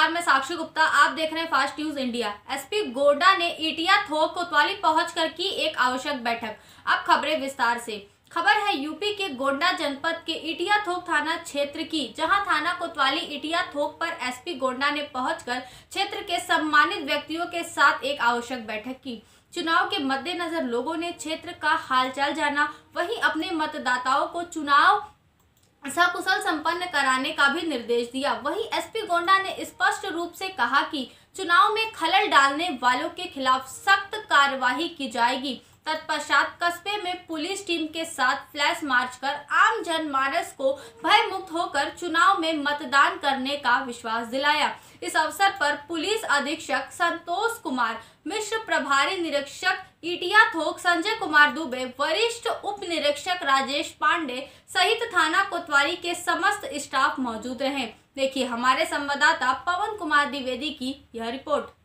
नमस्कार, मैं साक्षी गुप्ता। आप देख रहे हैं fast news India. SP Godda ने ईटिया थोक कोतवाली पहुंचकर की एक आवश्यक बैठक। अब खबरें विस्तार से। खबर है यूपी के गोड्डा जनपद के ईटिया थोक थाना क्षेत्र की, जहां थाना कोतवाली ईटिया थोक पर एसपी गोड्डा ने पहुंचकर क्षेत्र के सम्मानित व्यक्तियों के साथ एक आवश्यक बैठक की। चुनाव के मद्देनजर लोगों ने क्षेत्र का हालचाल जाना, वहीं अपने मतदाताओं को चुनाव सकुशल संपन्न कराने का भी निर्देश दिया। वहीं एसपी गोड्डा ने स्पष्ट रूप से कहा कि चुनाव में खलल डालने वालों के खिलाफ सख्त कार्रवाई की जाएगी। तत्पश्चात कस्बे में पुलिस टीम के साथ फ्लैश मार्च कर आम जनमानस को भय मुक्त होकर चुनाव में मतदान करने का विश्वास दिलाया। इस अवसर पर पुलिस अधीक्षक संतोष कुमार मिश्र, प्रभारी निरीक्षक ईटिया थोक संजय कुमार दुबे, वरिष्ठ उप निरीक्षक राजेश पांडे सहित थाना कोतवाली के समस्त स्टाफ मौजूद रहे। देखिए हमारे संवाददाता पवन कुमार द्विवेदी की यह रिपोर्ट।